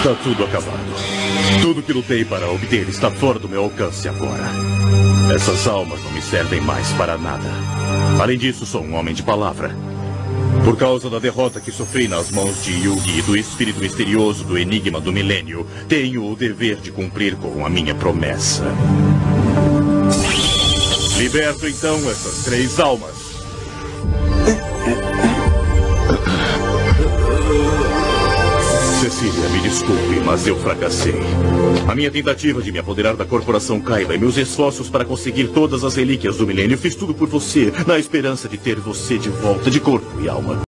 Está tudo acabado. Tudo que lutei para obter está fora do meu alcance agora. Essas almas não me servem mais para nada. Além disso, sou um homem de palavra. Por causa da derrota que sofri nas mãos de Yugi e do espírito misterioso do Enigma do Milênio, tenho o dever de cumprir com a minha promessa. Liberto então essas 3 almas. Cecília, me desculpe, mas eu fracassei. A minha tentativa de me apoderar da Corporação Kaiba e meus esforços para conseguir todas as relíquias do milênio, fiz tudo por você, na esperança de ter você de volta, de corpo e alma.